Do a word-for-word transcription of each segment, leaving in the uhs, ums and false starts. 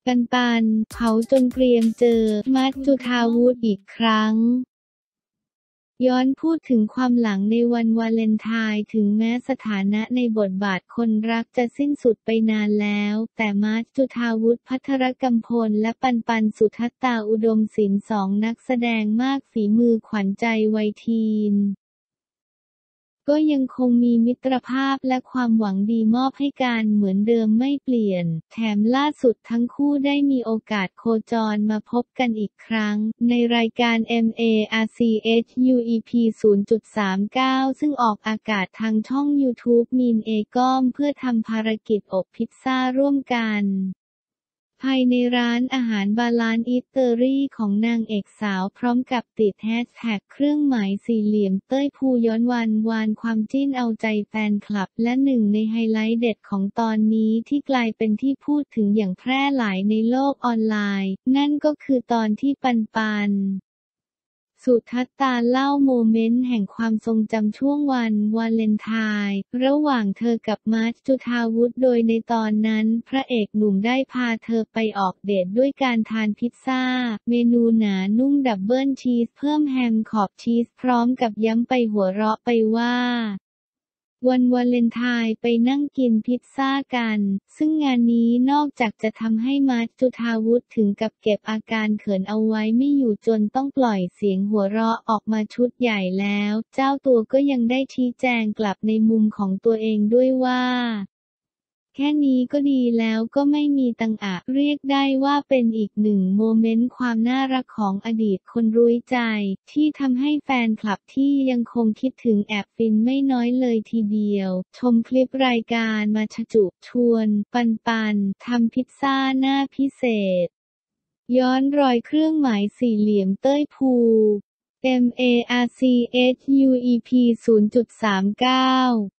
ปันปันเผาจนเกรียมเจอมัจจุฑาวุธอีกครั้งย้อนพูดถึงความหลังในวันวาเลนไทน์ถึงแม้สถานะในบทบาทคนรักจะสิ้นสุดไปนานแล้วแต่มัจจุฑาวุธภัทรกัมพลและปันปันสุทัตตาอุดมศิลป์สองนักแสดงมากฝีมือขวัญใจวัยทีนก็ยังคงมีมิตรภาพและความหวังดีมอบให้กันเหมือนเดิมไม่เปลี่ยนแถมล่าสุดทั้งคู่ได้มีโอกาสโคจรมาพบกันอีกครั้งในรายการ เอ็ม เอ อาร์ ซี เอช ยู อี พี ศูนย์ จุด สาม เก้า ซึ่งออกอากาศทางช่อง YouTube มีนเอกอมเพื่อทำภารกิจอบพิซซ่าร่วมกันภายในร้านอาหารบาลานซ์อิตเตอรี่ของนางเอกสาวพร้อมกับติดแฮชแท็กเครื่องหมายสี่เหลี่ยมเต้ยภูย้อนวันวานความจิ้นเอาใจแฟนคลับและหนึ่งในไฮไลท์เด็ดของตอนนี้ที่กลายเป็นที่พูดถึงอย่างแพร่หลายในโลกออนไลน์นั่นก็คือตอนที่ปันปันสุทัตตาเล่าโมเมนต์แห่งความทรงจำช่วงวันวาเลนไทน์ระหว่างเธอกับมัจจุฑาวุธโดยในตอนนั้นพระเอกหนุ่มได้พาเธอไปออกเดทด้วยการทานพิซซ่าเมนูหนานุ่มดับเบิลชีสเพิ่มแฮมขอบชีสพร้อมกับย้ำไปหัวเราะไปว่าวันวาเลนไทน์ไปนั่งกินพิซซ่ากันซึ่งงานนี้นอกจากจะทำให้มัจจุฑาวุธถึงกับเก็บอาการเขินเอาไว้ไม่อยู่จนต้องปล่อยเสียงหัวเราะออกมาชุดใหญ่แล้วเจ้าตัวก็ยังได้ชี้แจงกลับในมุมของตัวเองด้วยว่าแค่นี้ก็ดีแล้วก็ไม่มีตังอะเรียกได้ว่าเป็นอีกหนึ่งโมเมนต์ความน่ารักของอดีตคนรู้ใจที่ทำให้แฟนคลับที่ยังคงคิดถึงแอบฟินไม่น้อยเลยทีเดียวชมคลิปรายการมาชจุชวนปันปันทำพิซซ่าหน้าพิเศษย้อนรอยเครื่องหมายสี่เหลี่ยมเต้ยภู เอ็ม เอ อาร์ ซี เอช ยู อี พี ศูนย์ จุด สาม เก้า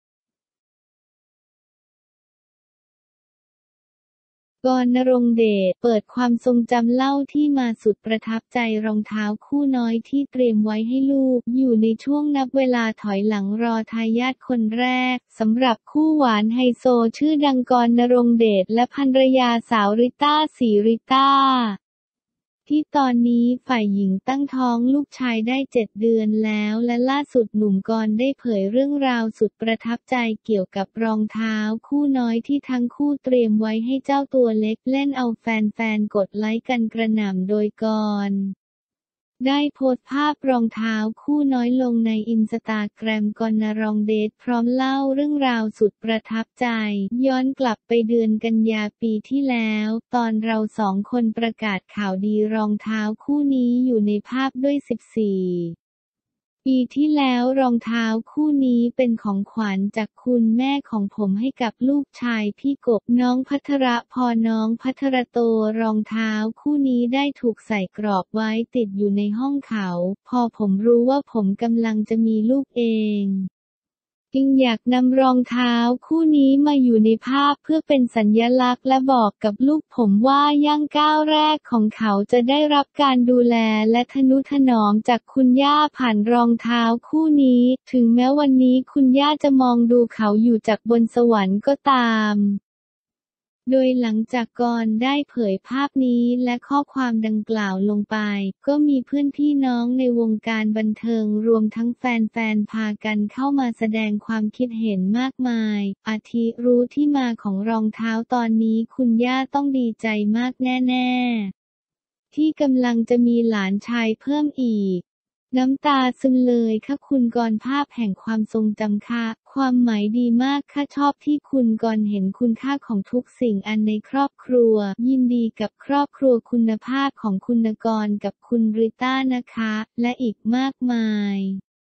กร ณรงค์เดช เปิดความทรงจำเล่าที่มาสุดประทับใจรองเท้าคู่น้อยที่เตรียมไว้ให้ลูกอยู่ในช่วงนับเวลาถอยหลังรอทายาทคนแรกสำหรับคู่หวานไฮโซชื่อดังกร ณรงค์เดชและภรรยาสาวริต้า ศรีริต้าที่ตอนนี้ฝ่ายหญิงตั้งท้องลูกชายได้เจ็ดเดือนแล้วและล่าสุดหนุ่มกรได้เผยเรื่องราวสุดประทับใจเกี่ยวกับรองเท้าคู่น้อยที่ทั้งคู่เตรียมไว้ให้เจ้าตัวเล็กเล่นเอาแฟนๆกดไลค์กันกระหน่ำโดยกรได้โพสต์ภาพรองเท้าคู่น้อยลงในอินสตาแกรมกร ณรงค์เดชพร้อมเล่าเรื่องราวสุดประทับใจย้อนกลับไปเดือนกันยาปีที่แล้วตอนเราสองคนประกาศข่าวดีรองเท้าคู่นี้อยู่ในภาพด้วยสิบสี่ปีที่แล้วรองเท้าคู่นี้เป็นของขวัญจากคุณแม่ของผมให้กับลูกชายพี่กบน้องภัทรพรน้องภัทรโตรองเท้าคู่นี้ได้ถูกใส่กรอบไว้ติดอยู่ในห้องเขาพอผมรู้ว่าผมกำลังจะมีลูกเองจึงอยากนำรองเท้าคู่นี้มาอยู่ในภาพเพื่อเป็นสัญลักษณ์และบอกกับลูกผมว่าย่างก้าวแรกของเขาจะได้รับการดูแลและทนุถนอมจากคุณย่าผ่านรองเท้าคู่นี้ถึงแม้วันนี้คุณย่าจะมองดูเขาอยู่จากบนสวรรค์ก็ตามโดยหลังจากกรได้เผยภาพนี้และข้อความดังกล่าวลงไปก็มีเพื่อนพี่น้องในวงการบันเทิงรวมทั้งแฟนๆพากันเข้ามาแสดงความคิดเห็นมากมายอาทิรู้ที่มาของรองเท้าตอนนี้คุณย่าต้องดีใจมากแน่ๆที่กำลังจะมีหลานชายเพิ่มอีกน้ำตาซึมเลยค่ะคุณกรภาพแห่งความทรงจำค่ะความหมายดีมากค่ะชอบที่คุณกรเห็นคุณค่าของทุกสิ่งอันในครอบครัวยินดีกับครอบครัวคุณภาพของคุณกรกับคุณริต้านะคะและอีกมากมาย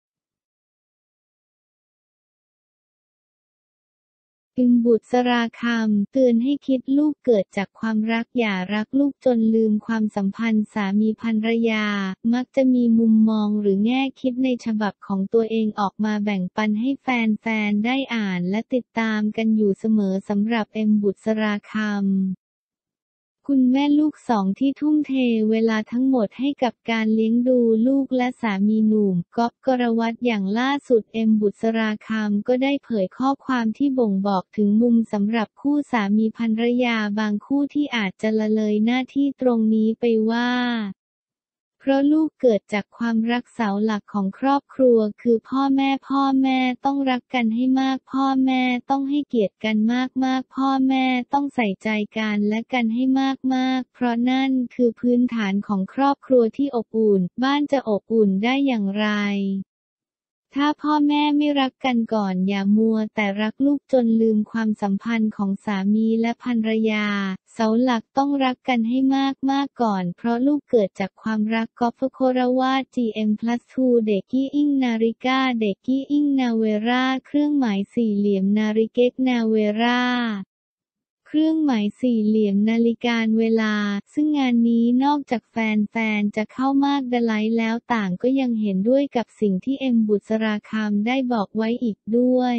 อึมบุษราคำเตือนให้คิดลูกเกิดจากความรักอย่ารักลูกจนลืมความสัมพันธ์สามีภรรยามักจะมีมุมมองหรือแง่คิดในฉบับของตัวเองออกมาแบ่งปันให้แฟนๆได้อ่านและติดตามกันอยู่เสมอสำหรับเอ็มบุษราคำคุณแม่ลูกสองที่ทุ่มเทเวลาทั้งหมดให้กับการเลี้ยงดูลูกและสามีหนุ่มก๊อฟ กรวัฒน์อย่างล่าสุดเอ็มบุษราคำก็ได้เผยข้อความที่บ่งบอกถึงมุมสำหรับคู่สามีภรรยาบางคู่ที่อาจจะละเลยหน้าที่ตรงนี้ไปว่าเพราะลูกเกิดจากความรักเสาหลักของครอบครัวคือพ่อแม่พ่อแม่ต้องรักกันให้มากพ่อแม่ต้องให้เกียรติกันมากๆพ่อแม่ต้องใส่ใจกันและกันให้มากๆเพราะนั่นคือพื้นฐานของครอบครัวที่อบอุ่นบ้านจะอบอุ่นได้อย่างไรถ้าพ่อแม่ไม่รักกันก่อนอย่ามัวแต่รักลูกจนลืมความสัมพันธ์ของสามีและภรรยาเสาหลักต้องรักกันให้มากมากก่อนเพราะลูกเกิดจากความรักกอล์ฟโครวา จี เอ็ม พลัส ทู เด็กกี้อิงนาฬิกาเด็กกี้อิงนาเวราเครื่องหมายสี่เหลี่ยมนาฬิเก็กนาเวราเครื่องหมายสี่เหลี่ยมนาฬิกาเวลาซึ่งงานนี้นอกจากแฟนๆจะเข้ามากดไลค์แล้วต่างก็ยังเห็นด้วยกับสิ่งที่เอ็มบุษราคำได้บอกไว้อีกด้วย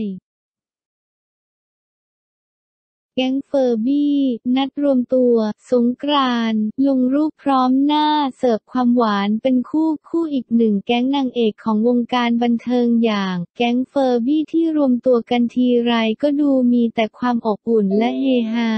แก๊งเฟอร์บี้นัดรวมตัวสงกรานต์ลงรูปพร้อมหน้าเสิร์ฟความหวานเป็นคู่คู่อีกหนึ่งแก๊งนางเอกของวงการบันเทิงอย่างแก๊งเฟอร์บี้ที่รวมตัวกันทีไรก็ดูมีแต่ความอบอุ่นและเฮฮา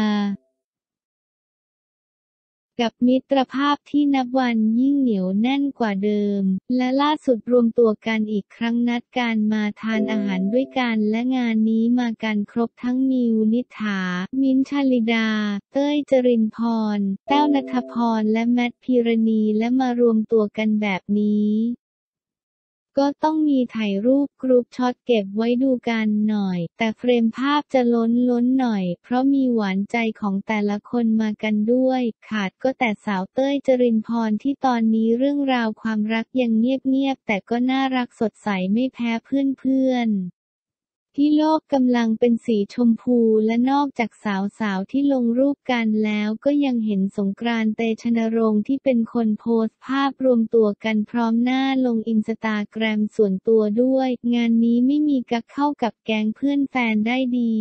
กับมิตรภาพที่นับวันยิ่งเหนียวแน่นกว่าเดิมและล่าสุดรวมตัวกันอีกครั้งนัดการมาทานอาหารด้วยกันและงานนี้มากันครบทั้งมิวนิษฐามิ้นท์ชลิดาเต้ยจรินพรแต้วณัฐพรและแมทพีรณีและมารวมตัวกันแบบนี้ก็ต้องมีถ่ายรูปกรุ๊ปช็อตเก็บไว้ดูกันหน่อยแต่เฟรมภาพจะล้นล้นหน่อยเพราะมีหวานใจของแต่ละคนมากันด้วยขาดก็แต่สาวเต้ยจรินพรที่ตอนนี้เรื่องราวความรักยังเงียบๆแต่ก็น่ารักสดใสไม่แพ้เพื่อนๆที่โลกกำลังเป็นสีชมพูและนอกจากสาวๆที่ลงรูปกันแล้วก็ยังเห็นสงกรานต์ เตชะนรงค์ที่เป็นคนโพสต์ภาพรวมตัวกันพร้อมหน้าลงอินสตาแกรมส่วนตัวด้วยงานนี้ไม่มีกักเข้ากับแก๊งเพื่อนแฟนได้ดี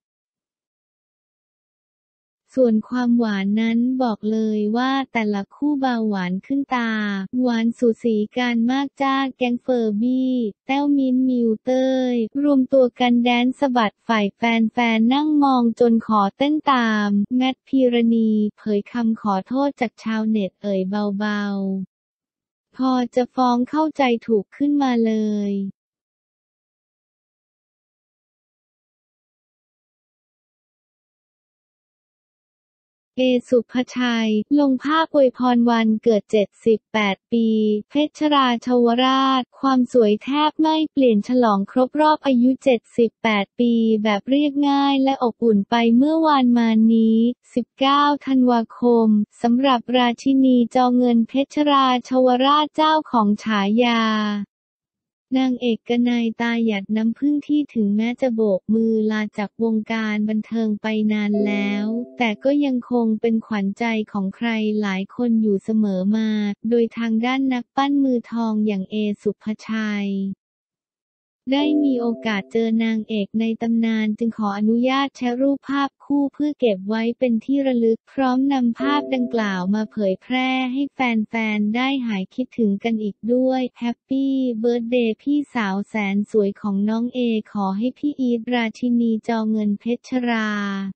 ส่วนความหวานนั้นบอกเลยว่าแต่ละคู่เบาหวานขึ้นตาหวานสูสีกันมากจ้าแก๊งเฟอร์บี้แต้วมิ้นท์มิวเต้ยรวมตัวกันแดนสะบัดฝ่ายแฟนๆนั่งมองจนขอเต้นตามแมทพีรณีเผยคำขอโทษจากชาวเน็ตเอ่ยเบาๆพอจะฟ้องเข้าใจถูกขึ้นมาเลยเอ สุภชัย ลงภาพอวยพรวันเกิด เจ็ดสิบแปด ปี เพชรราชวราช ความสวยแทบไม่เปลี่ยนฉลองครบรอบอายุ เจ็ดสิบแปด ปีแบบเรียบง่ายและอบอุ่นไปเมื่อวานมานี้ สิบเก้า ธันวาคม สำหรับราชินีจอเงินเพชรราชวราชเจ้าของฉายานางเอกกนัย ตาหยัดน้ำผึ้งที่ถึงแม้จะโบกมือลาจากวงการบันเทิงไปนานแล้วแต่ก็ยังคงเป็นขวัญใจของใครหลายคนอยู่เสมอมาโดยทางด้านนักปั้นมือทองอย่างเอ สุภชัยได้มีโอกาสเจอนางเอกในตำนานจึงขออนุญาตแชร์รูปภาพคู่เพื่อเก็บไว้เป็นที่ระลึกพร้อมนำภาพดังกล่าวมาเผยแพร่ให้แฟนๆได้หายคิดถึงกันอีกด้วยแฮปปี้เบิร์ธเดย์พี่สาวแสนสวยของน้องเอขอให้พี่อีทราชินีจอเงินเพชรรา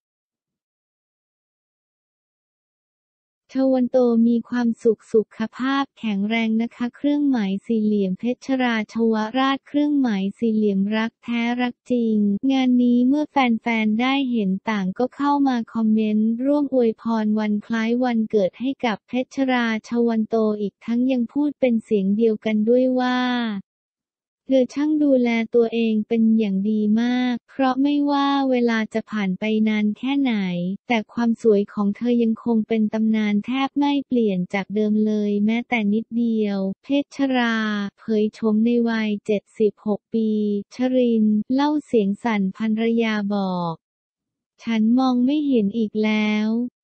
ชวันโตมีความสุขสุขภาพแข็งแรงนะคะเครื่องหมายสี่เหลี่ยมเพชรราชวราชเครื่องหมายสี่เหลี่ยมรักแท้รักจริงงานนี้เมื่อแฟนๆได้เห็นต่างก็เข้ามาคอมเมนต์ร่วมอวยพรวันคล้ายวันเกิดให้กับเพชรราชวันโตอีกทั้งยังพูดเป็นเสียงเดียวกันด้วยว่าเธอช่างดูแลตัวเองเป็นอย่างดีมากเพราะไม่ว่าเวลาจะผ่านไปนานแค่ไหนแต่ความสวยของเธอยังคงเป็นตำนานแทบไม่เปลี่ยนจากเดิมเลยแม้แต่นิดเดียวเพชราเผยชมในวัย เจ็ดสิบหก ปีชรินเล่าเสียงสั่นภรรยาบอกฉันมองไม่เห็นอีกแล้ว